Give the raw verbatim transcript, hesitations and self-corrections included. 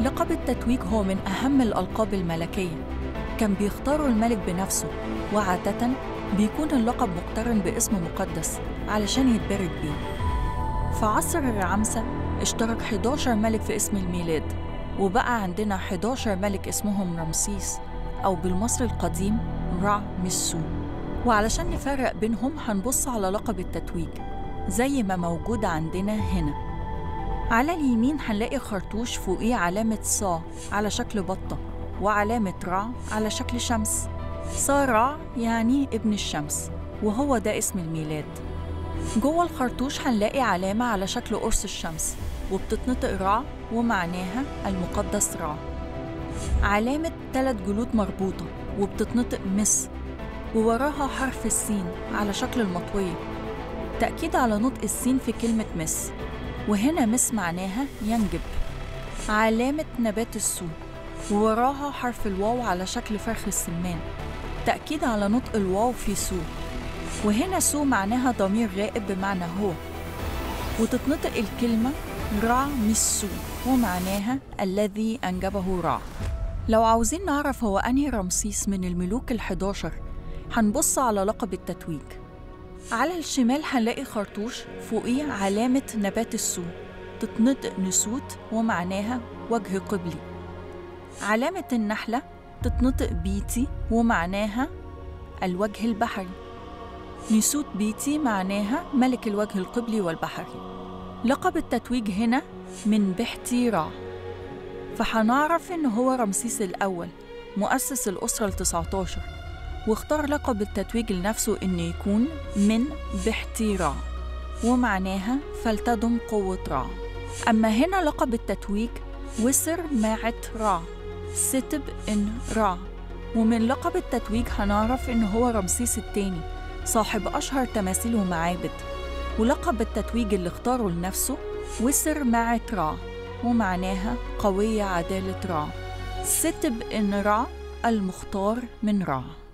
لقب التتويج هو من أهم الألقاب الملكية، كان بيختاروا الملك بنفسه، وعادة بيكون اللقب مقترن باسم مقدس علشان يتبارك بيه. في عصر الرعامسة اشترك حداشر ملك في اسم الميلاد، وبقى عندنا حداشر ملك اسمهم رمسيس أو بالمصري القديم را مسو. وعلشان نفرق بينهم هنبص على لقب التتويج زي ما موجود عندنا هنا. على اليمين هنلاقي خرطوش فوقيه علامة صا على شكل بطة، وعلامة را على شكل شمس. صا را يعني ابن الشمس، وهو ده اسم الميلاد. جوه الخرطوش هنلاقي علامة على شكل قرص الشمس، وبتتنطق را ومعناها المقدس را. علامة ثلاث جلود مربوطة وبتتنطق مس، ووراها حرف السين على شكل المطوية، تأكيد على نطق السين في كلمة مس، وهنا مس معناها ينجب. علامة نبات السو، ووراها حرف الواو على شكل فرخ السمان، تأكيد على نطق الواو في سو، وهنا سو معناها ضمير غائب بمعنى هو، وتتنطق الكلمة را مسو ومعناها الذي أنجبه را. لو عاوزين نعرف هو أنهي رمسيس من الملوك الحداشر هنبص على لقب التتويج. على الشمال هنلاقي خرطوش فوقيه علامة نبات السو، تتنطق نسوت ومعناها وجه قبلي. علامة النحلة تتنطق بيتي ومعناها الوجه البحري. نسوت بيتي معناها ملك الوجه القبلي والبحري. لقب التتويج هنا من بحتي را، فحنعرف إن هو رمسيس الأول مؤسس الأسرة التسعتاشر، واختار لقب التتويج لنفسه إنه يكون من بحتي را ومعناها فلتدم قوة را. أما هنا لقب التتويج وسر ماعت را ستب إن را، ومن لقب التتويج هنعرف إن هو رمسيس الثاني صاحب أشهر تماثيل ومعابد، ولقب التتويج اللي اختاره لنفسه وسر ماعت را ومعناها قوية عدالة را. ستب إن را المختار من را.